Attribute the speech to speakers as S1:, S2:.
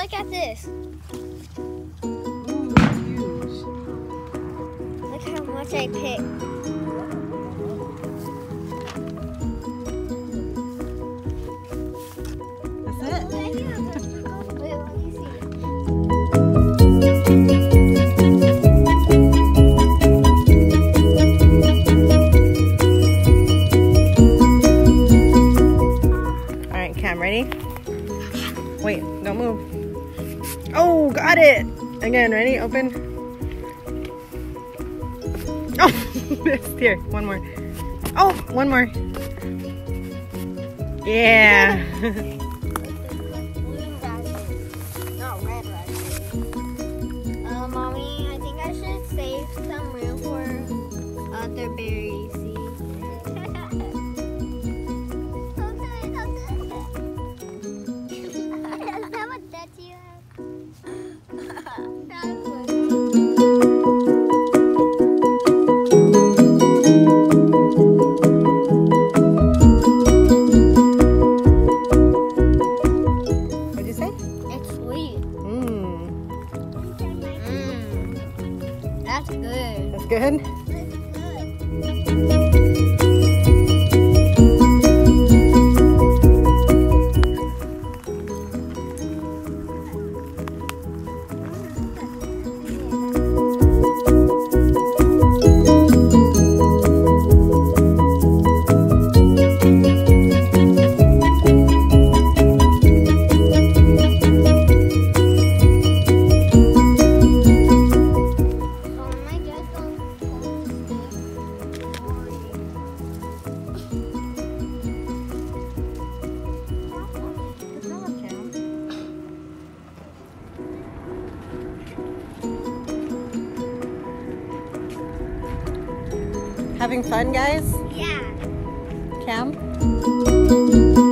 S1: look at this.
S2: Ooh, huge.
S1: Look how much I picked.
S2: That's it?
S1: Wait, let me see.
S2: All right, Cam, ready? Wait, don't move. Oh, got it. Again, ready? Open. Oh, here, one more. Oh, one more. Yeah.
S1: Not red raspberry. Mommy, I think I should save some room for other berry seeds. How much debt do you have?
S2: What'd you say?
S1: It's sweet. That's good.
S2: That's good? Having fun, guys?
S1: Yeah.
S2: Cam?